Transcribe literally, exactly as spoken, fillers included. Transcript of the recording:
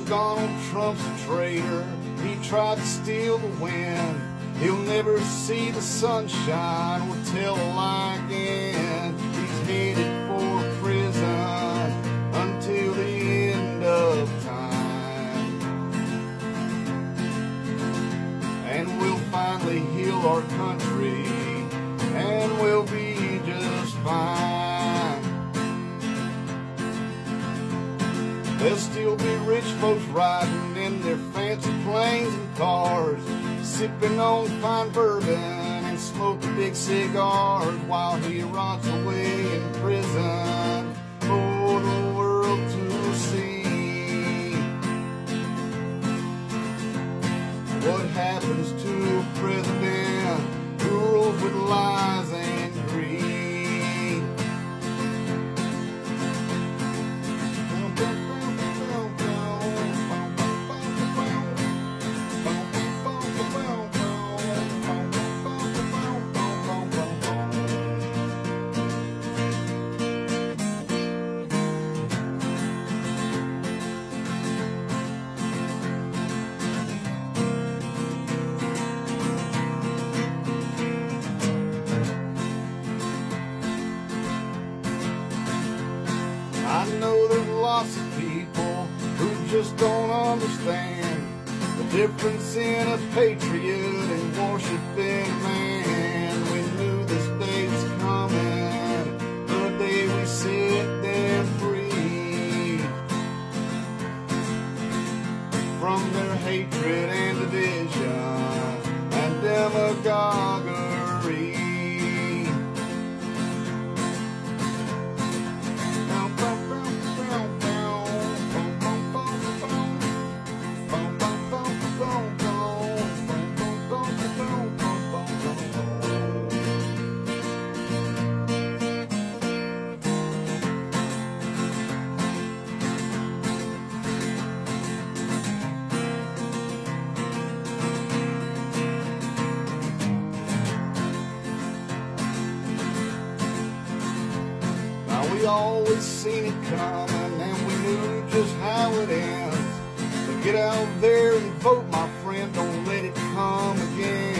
Donald Trump's a traitor. He tried to steal the wind. He'll never see the sunshine or tell a lie again. He's headed for prison until the end of time. And we'll finally heal our country, and we'll be just fine. There'll still be rich folks riding in their fancy planes and cars, sipping on fine bourbon and smoking big cigars, while he rots away in prison for the world to see. What happens to a president who rules with lies and greed? I know there's lots of people who just don't understand the difference in a patriot and worshiping man. We knew this day was coming, the day we set them free from their hatred and division and demagoguery. We always seen it coming, and we knew just how it ends. So get out there and vote, my friend, don't let it come again.